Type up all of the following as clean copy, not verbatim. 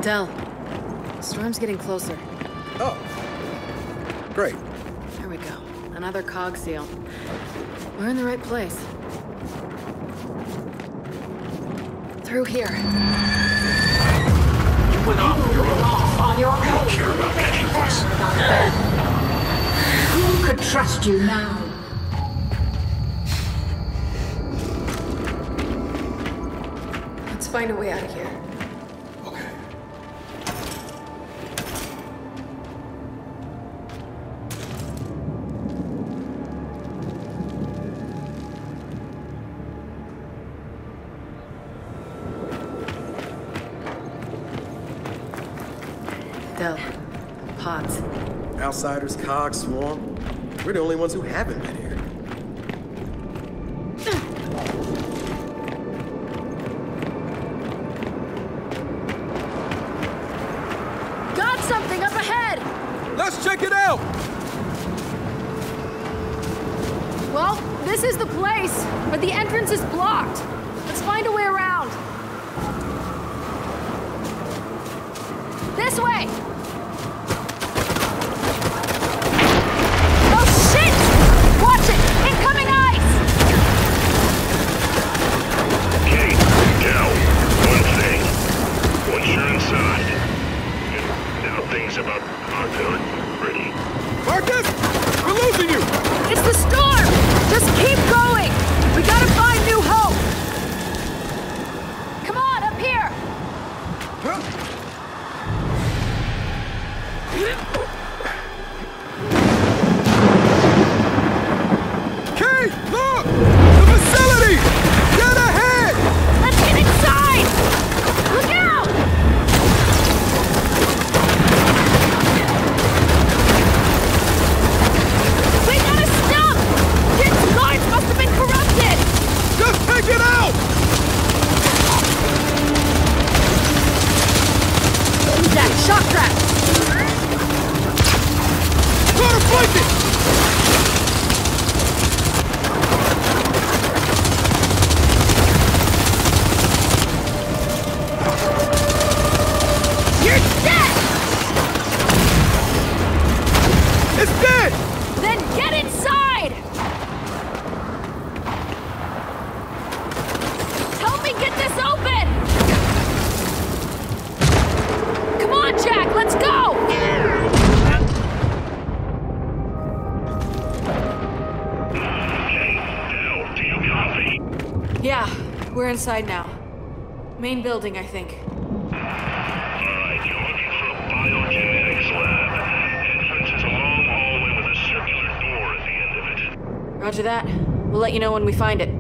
Del, the storm's getting closer. Oh. Great. There we go. Another cog seal. We're in the right place. Through here. You went off on your own. I don't care about any of us. Who could trust you now? Let's find a way out of here. Okay. Del, pods. Outsiders, cogs, swarm. We're the only ones who haven't been here. Got something up ahead! Let's check it out! Well, this is the place, but the entrance is blocked. Let's find a way around. This way! Oh shit! Watch it! Incoming ice! Okay, now, one thing. Once you're inside, now things about Arthur are pretty. Marcus! We're losing you! It's the storm! Just keep going! We gotta find new hope! Come on, up here! Kate, look! The facility! Get ahead! Let's get inside! Look out! We gotta stop! Dick's guards must have been corrupted! Just take it out! Use that shock trap! Try to flank it! You're dead! It's dead! Then get inside! Help me get this open! Come on, Jack, let's go! Now, do you copy? Yeah, we're inside now. Main building, I think. Alright, you're looking for a biogenetics lab. Entrance is a long hallway with a circular door at the end of it. Roger that. We'll let you know when we find it.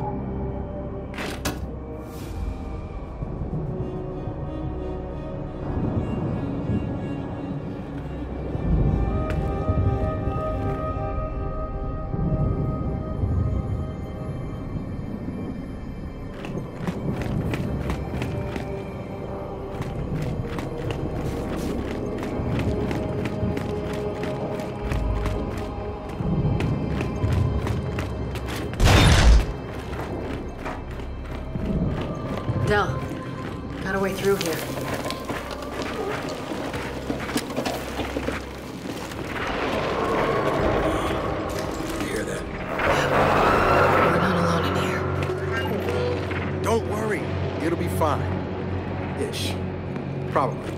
Del, got a way through here. You hear that? We're not alone in here. Don't worry. It'll be fine. Ish. Probably.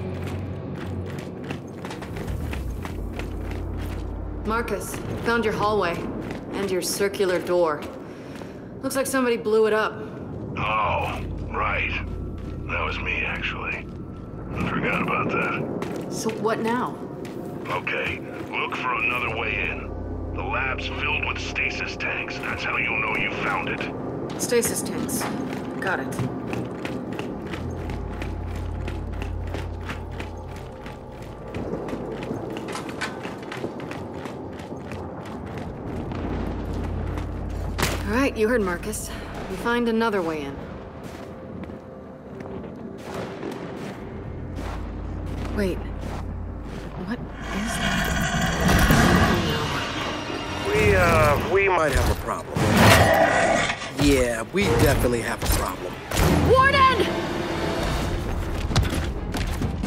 Marcus, found your hallway. And your circular door. Looks like somebody blew it up. Oh, right. That was me, actually. I forgot about that. So what now? Okay, look for another way in. The lab's filled with stasis tanks. That's how you'll know you found it. Stasis tanks. Got it. All right, you heard Marcus. We find another way in. Wait. What is that? We might have a problem. Yeah, we definitely have a problem. Warden!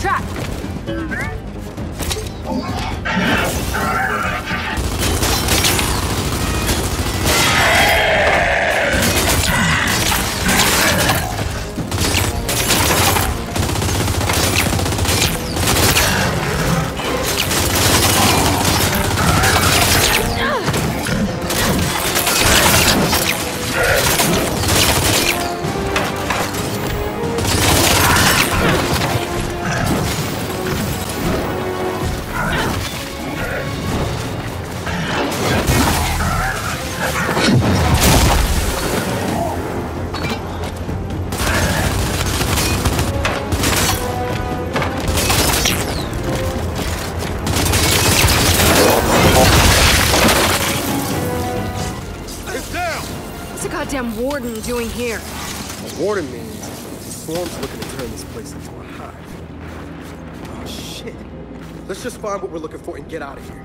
trap! Goddamn warden doing here? A warden means Swarm's looking to turn this place into a hive. Oh, shit. Let's just find what we're looking for and get out of here.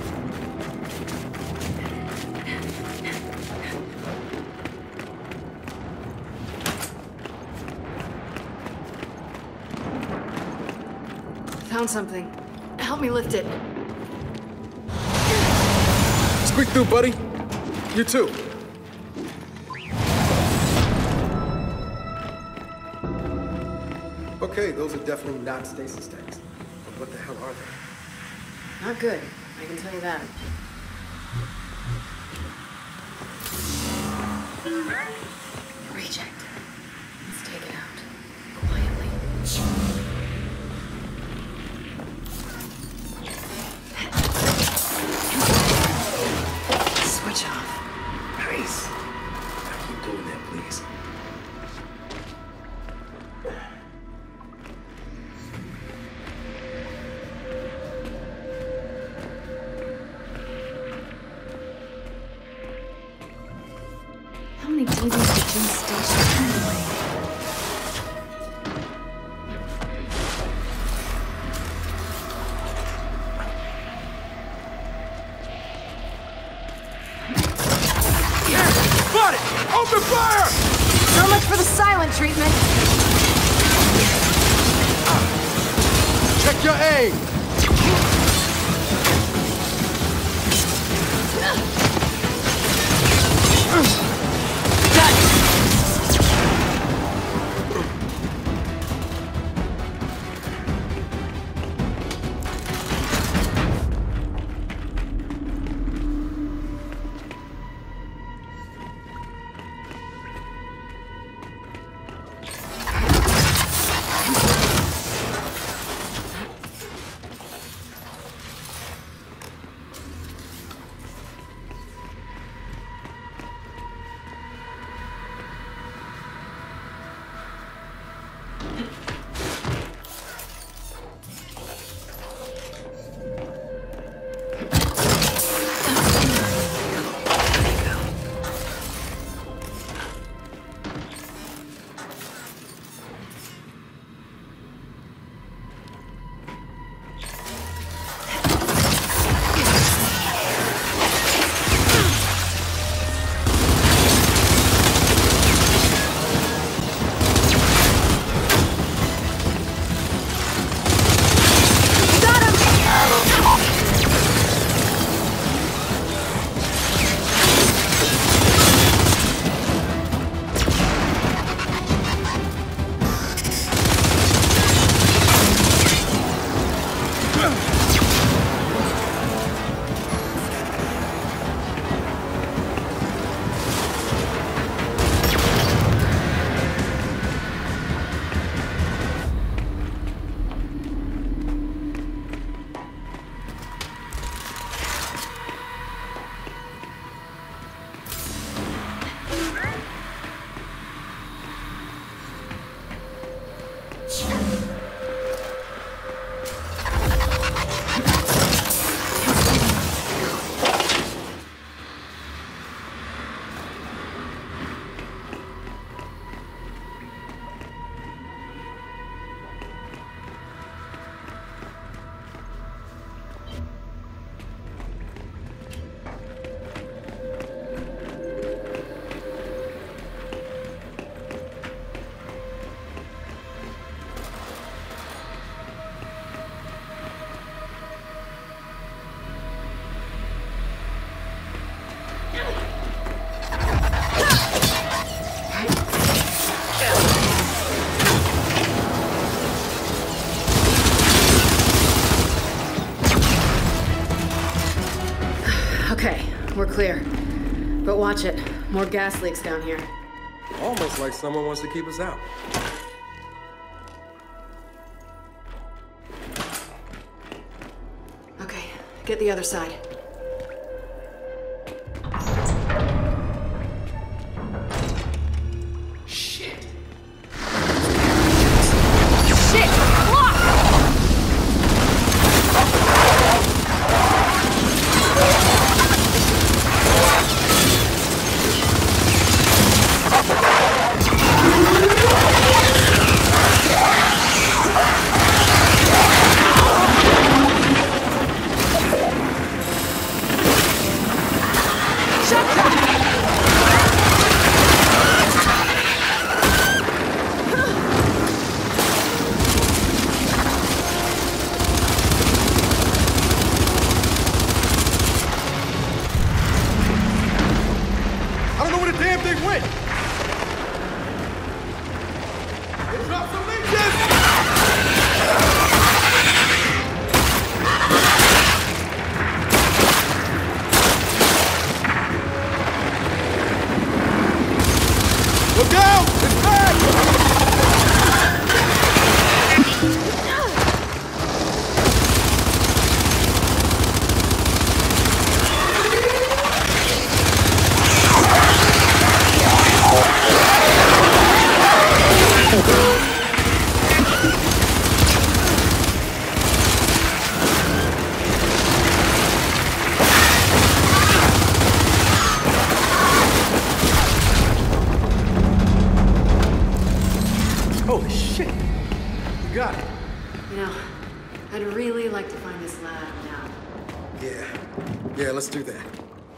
Found something. Help me lift it. Squeak through, buddy. You too. Okay, those are definitely not stasis tanks. But what the hell are they? Not good, I can tell you that. Reject. Let's take it out. Quietly. Switch off. Nice. Now keep doing that, please. How many TVs did Jim station anyway? Got it! Open fire! So much for the silent treatment. Check your aim! clear. But watch it. More gas leaks down here. Almost like someone wants to keep us out. Okay, get the other side. Shit. Shit! Block! I don't know where the damn thing went! It dropped some leeches! Look out! It's bad! Holy shit! You got it. You know, I'd really like to find this lab now. Yeah. Yeah, let's do that.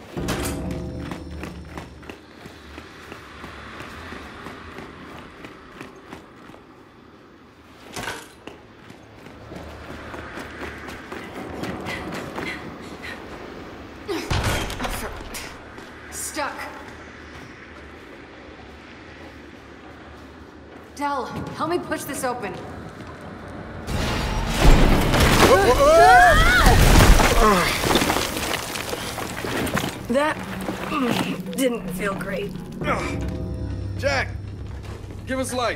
Stuck. Del, help me push this open. That didn't feel great. Jack! Give us light.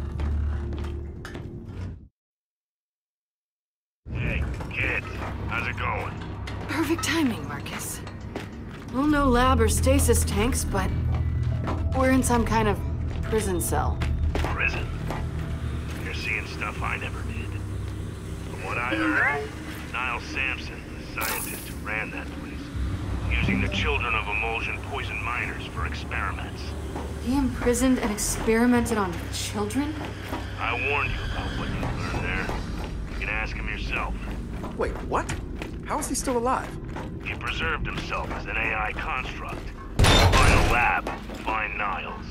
Hey, kid. How's it going? Perfect timing, Marcus. Well, no lab or stasis tanks, but we're in some kind of prison cell. Prison. You're seeing stuff I never did. From what I heard, Niall Sampson, the scientist who ran that place, using the children of emulsion poison miners for experiments. He imprisoned and experimented on children? I warned you about what you learned there. You can ask him yourself. Wait, what? How is he still alive? He preserved himself as an AI construct. Find a lab, find Niles.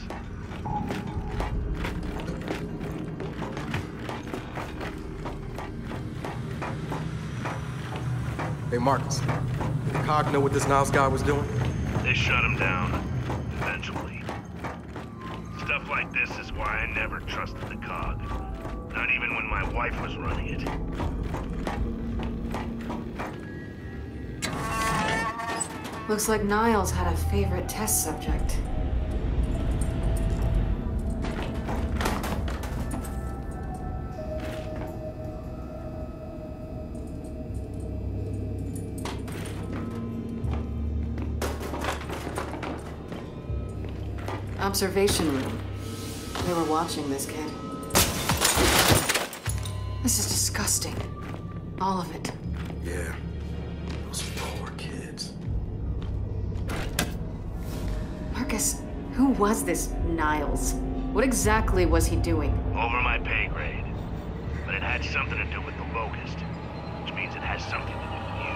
Hey, Marcus. Did the COG know what this Niles guy was doing? They shut him down, eventually. Stuff like this is why I never trusted the COG. Not even when my wife was running it. Looks like Niles had a favorite test subject. Observation room. They were watching this kid. This is disgusting. All of it. Yeah. Those poor kids. Marcus, who was this Niles? What exactly was he doing? Over my pay grade. But it had something to do with the Locust. Which means it has something to do with you.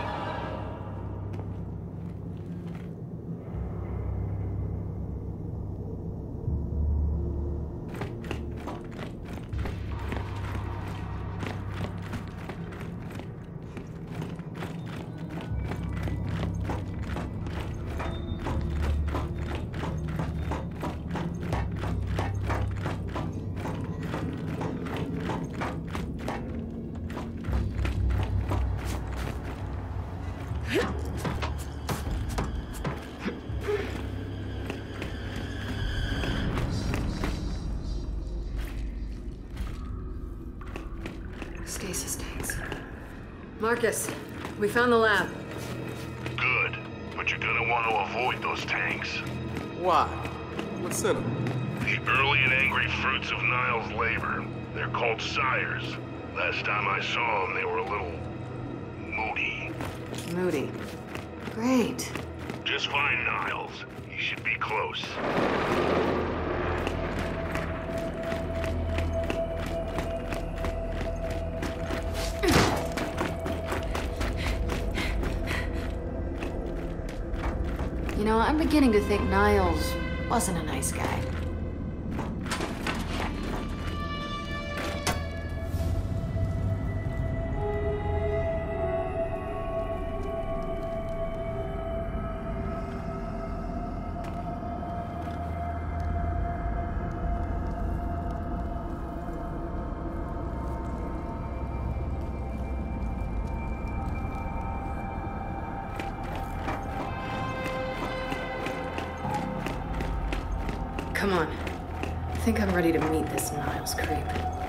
Stasis tanks. Marcus, we found the lab. Good, but you're gonna want to avoid those tanks. Why? What's in them? The early and angry fruits of Niall's labor. They're called sires. Last time I saw them, they were a little moody. Moody. Great. Just find Niles. He should be close. You know, I'm beginning to think Niles wasn't a nice guy. Come on. I think I'm ready to meet this Niles creep.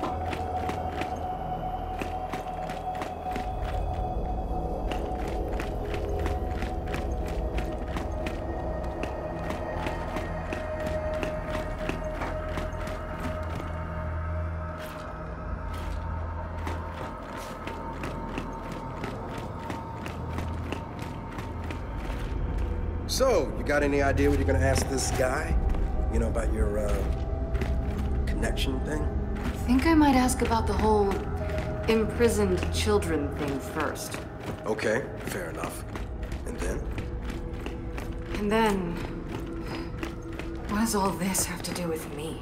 So, you got any idea what you're gonna ask this guy? You know, about your, connection thing? I think I might ask about the whole imprisoned children thing first. Okay, fair enough. And then? And then... what does all this have to do with me?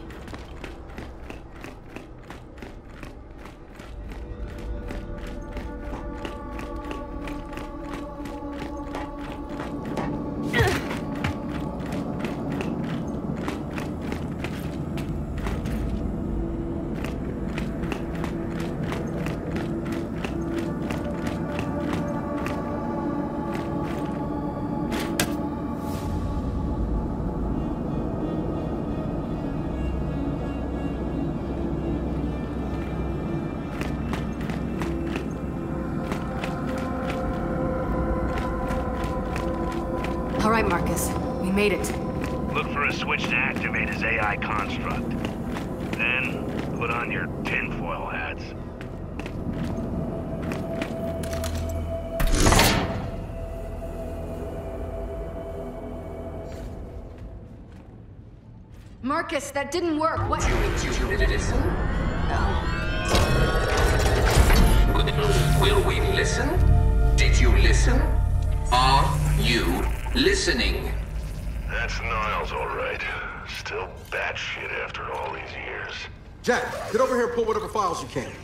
All right, Marcus. We made it. Look for a switch to activate his AI construct. Then, put on your tinfoil hats. Marcus, that didn't work. What? Did it listen? Will we listen? Did you listen? Are you listening? That's Niles, all right. Still batshit after all these years. Jack, get over here and pull whatever files you can.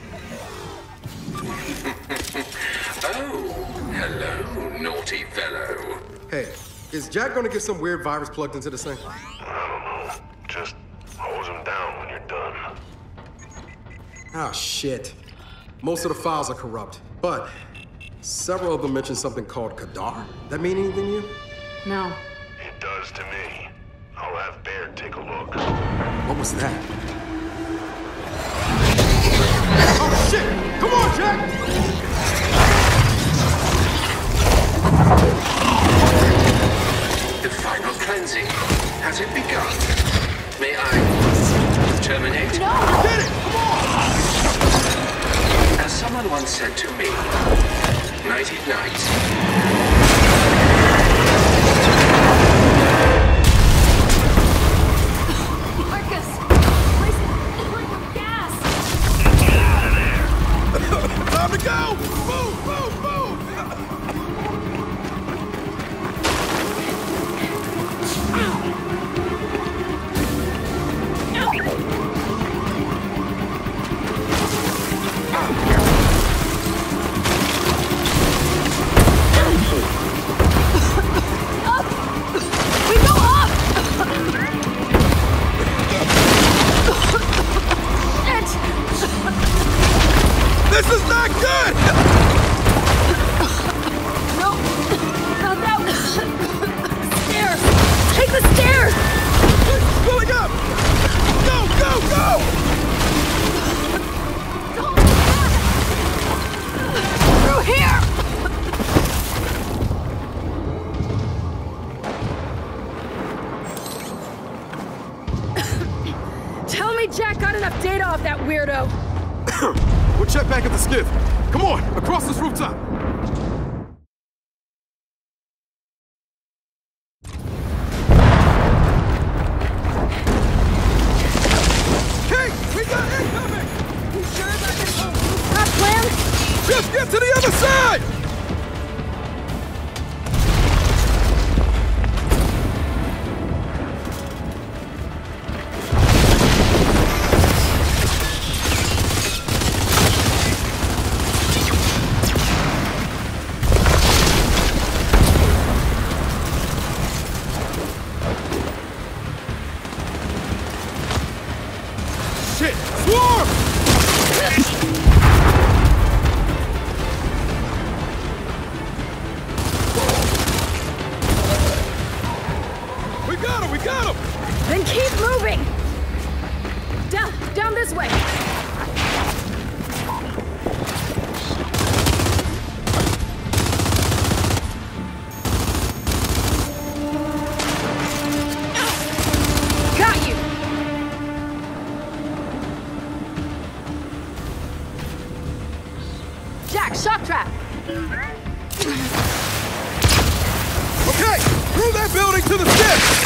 Oh, hello, naughty fellow. Hey, is Jack gonna get some weird virus plugged into this thing? I don't know. Just hose him down when you're done. Ah, shit. Most of the files are corrupt, but several of them mention something called Kadar. That mean anything to you? No. It does to me. I'll have Baird take a look. What was that? Oh, shit! Come on, Jack! The final cleansing. Has it begun? May I terminate? No! Get it! Come on! As someone once said to me, nighty-night. Marcus! Where's the gas? Get out of there! Time to go! Move, move, move! We go up! Shit! This is not good! No! Not that one! Stairs! Take the stairs! Pulling up! Go, go, go! Don't! We'll check back at the skiff. Come on, across this rooftop. Kate, we got incoming! You sure about this whole rooftop plan? Just get to the other side! Shit! Swarm! We got him! Then keep moving! Down this way! Got you! Jack, shock trap! Okay, through that building to the skiff!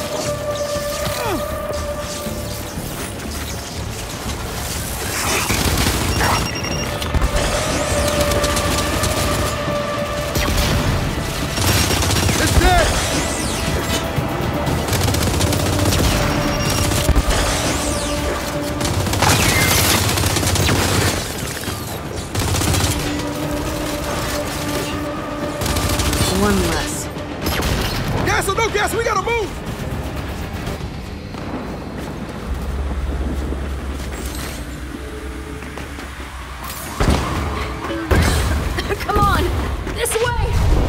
It's dead! One less. Gas or no gas, we gotta move! Come on! This way!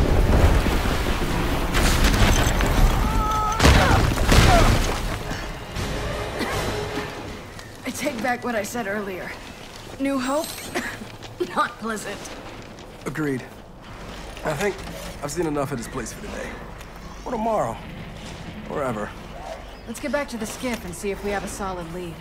I take back what I said earlier. New Hope? Not pleasant. Agreed. I think I've seen enough of this place for today. Or tomorrow. Or ever. Let's get back to the skiff and see if we have a solid lead.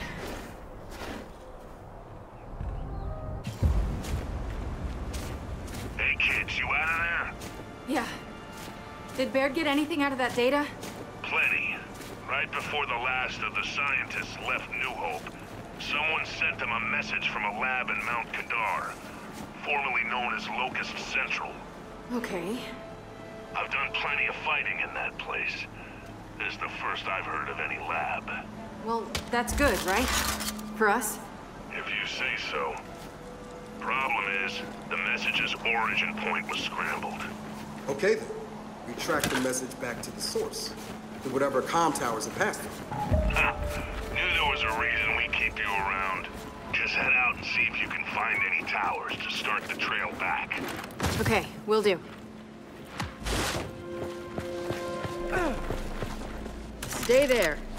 Hey kids, you out of there? Yeah. Did Baird get anything out of that data? Plenty. Right before the last of the scientists left New Hope, someone sent them a message from a lab in Mount Kadar, formerly known as Locust Central. Okay. I've done plenty of fighting in that place. This is the first I've heard of any lab. Well, that's good, right? For us? If you say so. Problem is, the message's origin point was scrambled. Okay then. We track the message back to the source. To whatever comm towers it passed through. Knew there was a reason we keep you around. Just head out and see if you can find any towers to start the trail back. Okay, will do. Stay there.